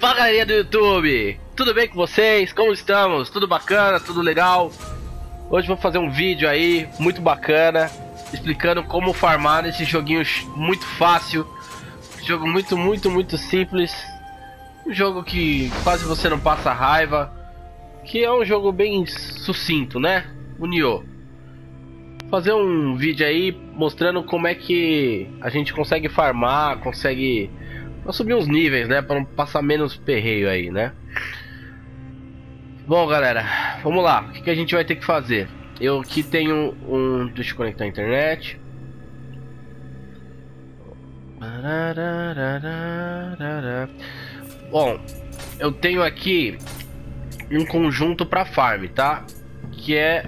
Fala, galerinha do YouTube! Tudo bem com vocês? Como estamos? Tudo bacana? Tudo legal? Hoje vou fazer um vídeo aí muito bacana, explicando como farmar nesse joguinho muito fácil. Jogo muito simples. Um jogo que quase você não passa raiva. Que é um jogo bem sucinto, né? O Nioh. Fazer um vídeo aí mostrando como é que a gente consegue farmar, consegue subir uns níveis, né? Para não passar menos perreio aí, né? Bom, galera, vamos lá. O que a gente vai ter que fazer? Eu aqui tenho um... Deixa eu conectar a internet. Bom, eu tenho aqui um conjunto para farm, tá? Que é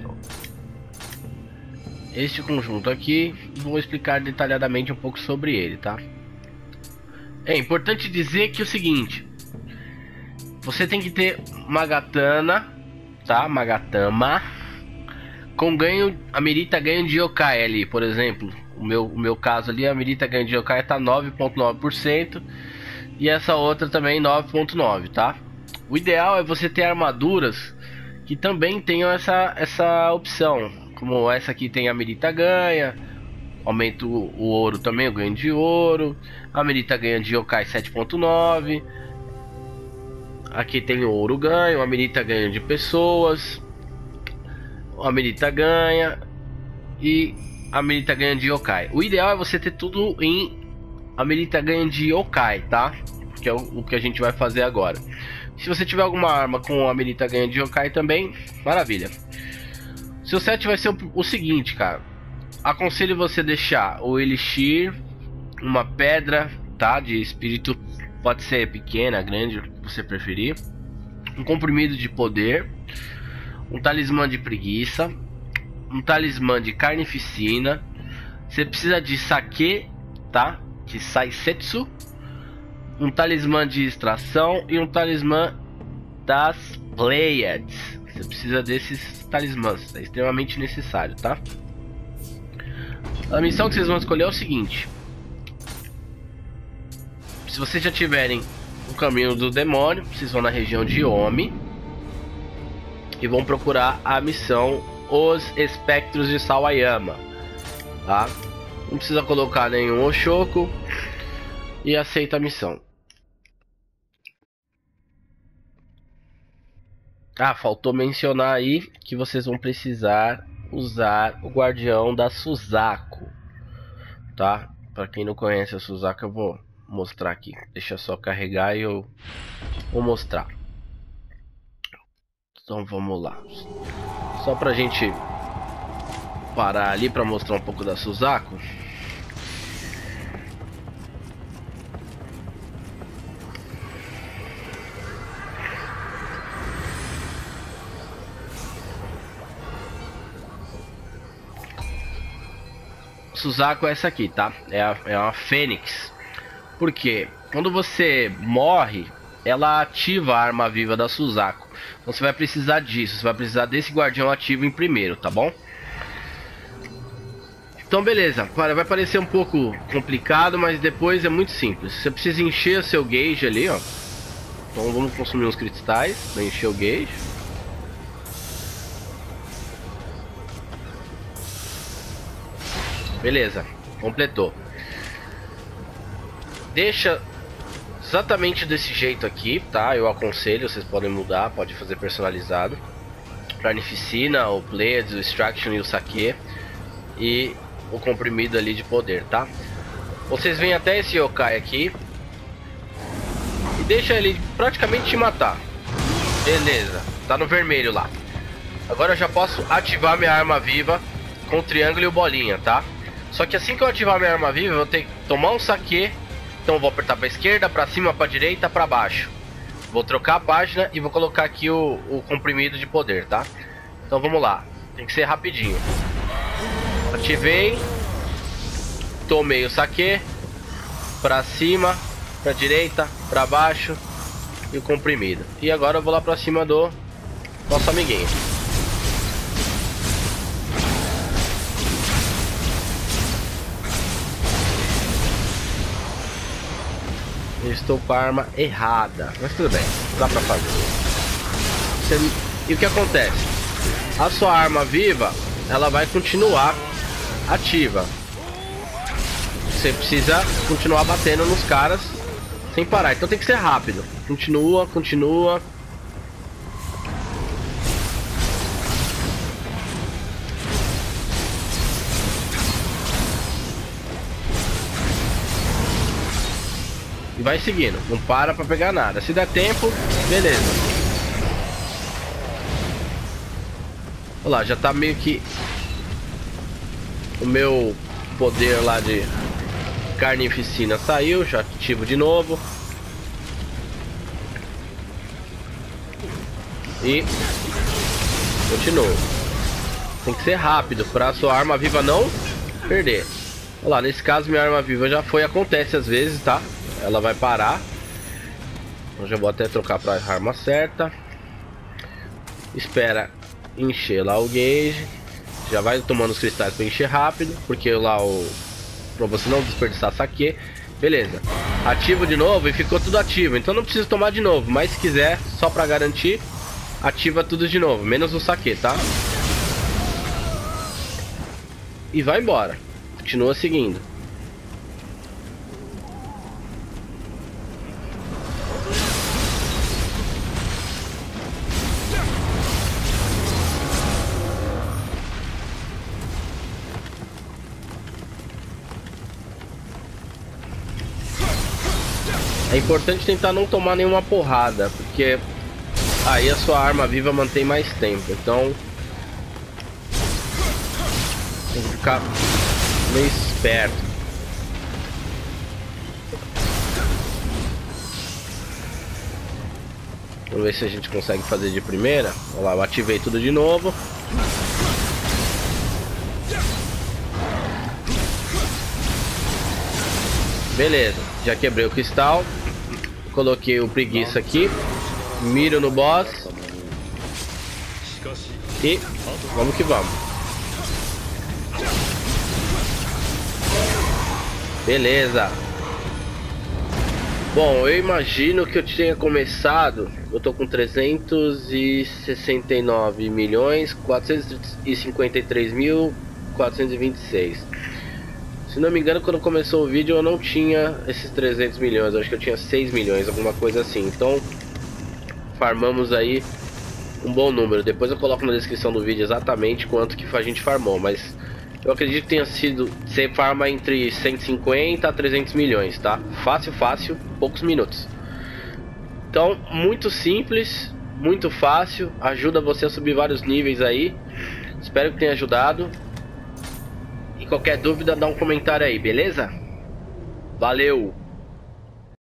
este conjunto aqui. Vou explicar detalhadamente um pouco sobre ele, tá? É importante dizer que é o seguinte: você tem que ter Magatana, tá? Magatama com ganho, a Merita ganho de yokai ali, por exemplo. O meu caso ali, a Merita ganho de yokai tá 9,9% e essa outra também 9,9%, tá? O ideal é você ter armaduras que também tenham essa opção, como essa aqui tem a Merita ganha, aumenta o ouro também, o ganho de ouro. A Merita ganha de yokai 7,9%. Aqui tem o ouro ganho, a Merita ganha de pessoas, a Merita ganha e a Merita ganha de yokai. O ideal é você ter tudo em a Merita ganha de yokai, tá? Que é o que a gente vai fazer agora. Se você tiver alguma arma com a Merita ganha de yokai também, maravilha. Seu set vai ser o seguinte, cara. Aconselho você deixar o elixir, uma pedra, tá? De espírito, pode ser pequena, grande, o que você preferir. Um comprimido de poder, um talismã de preguiça, um talismã de carnificina. Você precisa de saque, tá? De saisetsu, um talismã de extração e um talismã das Pleiades. Você precisa desses talismãs, é extremamente necessário, tá? A missão que vocês vão escolher é o seguinte: se vocês já tiverem o caminho do demônio, vocês vão na região de Omi e vão procurar a missão Os Espectros de Sawayama, tá? Não precisa colocar nenhum Oshoku e aceita a missão. Ah, faltou mencionar aí que vocês vão precisar usar o guardião da Suzaku, tá? Para quem não conhece a Suzaku, eu vou mostrar aqui. Deixa só carregar e eu vou mostrar. Então vamos lá. Só pra gente parar ali para mostrar um pouco da Suzaku. Suzaku é essa aqui, tá? É uma fênix. Porque quando você morre, ela ativa a arma viva da Suzaku. Então você vai precisar disso. Você vai precisar desse guardião ativo em primeiro, tá bom? Então beleza. Vai parecer um pouco complicado, mas depois é muito simples. Você precisa encher o seu gauge ali, ó. Então vamos consumir uns cristais para encher o gauge. Beleza, completou. Deixa exatamente desse jeito aqui, tá? Eu aconselho, vocês podem mudar, pode fazer personalizado. Carnificina, o Pleiades, o Extraction e o Saque. E o comprimido ali de poder, tá? Vocês vêm até esse yokai aqui e deixa ele praticamente te matar. Beleza, tá no vermelho lá. Agora eu já posso ativar minha arma viva com o triângulo e o bolinha, tá? Só que assim que eu ativar minha arma viva, eu vou ter que tomar um saque. Então eu vou apertar pra esquerda, pra cima, pra direita, pra baixo. Vou trocar a página e vou colocar aqui o comprimido de poder, tá? Então vamos lá. Tem que ser rapidinho. Ativei. Tomei o saque. Pra cima, pra direita, pra baixo. E o comprimido. E agora eu vou lá pra cima do nosso amiguinho. Eu estou com a arma errada. Mas tudo bem, dá pra fazer. E o que acontece? A sua arma viva, ela vai continuar ativa. Você precisa continuar batendo nos caras sem parar. Então tem que ser rápido. Continua, continua. E vai seguindo. Não para pra pegar nada. Se der tempo, beleza. Olha lá, já tá meio que... O meu poder lá de carnificina saiu. Já ativo de novo. E continuo. Tem que ser rápido para a sua arma viva não perder. Olha lá, nesse caso minha arma viva já foi. Acontece às vezes, tá? Ela vai parar. Eu já vou até trocar para a arma certa. Espera encher lá o gauge. Já vai tomando os cristais para encher rápido, porque lá para você não desperdiçar saque. Beleza. Ativo de novo e ficou tudo ativo. Então não precisa tomar de novo. Mas se quiser, só para garantir, ativa tudo de novo, menos o saque, tá? E vai embora. Continua seguindo. É importante tentar não tomar nenhuma porrada, porque aí a sua arma viva mantém mais tempo. Então tem que ficar meio esperto. Vamos ver se a gente consegue fazer de primeira. Olha lá, eu ativei tudo de novo. Beleza, já quebrei o cristal. Coloquei o preguiça aqui. Miro no boss. E vamos que vamos. Beleza. Bom, eu imagino que eu tinha começado. Eu tô com 369 milhões 453 mil 426. Se não me engano, quando começou o vídeo eu não tinha esses 300 milhões. Eu acho que eu tinha 6 milhões, alguma coisa assim. Então farmamos aí um bom número. Depois eu coloco na descrição do vídeo exatamente quanto que a gente farmou. Mas eu acredito que tenha sido... Você farma entre 150 a 300 milhões, tá? Fácil, fácil, poucos minutos. Então, muito simples, muito fácil. Ajuda você a subir vários níveis aí. Espero que tenha ajudado. E qualquer dúvida, dá um comentário aí, beleza? Valeu!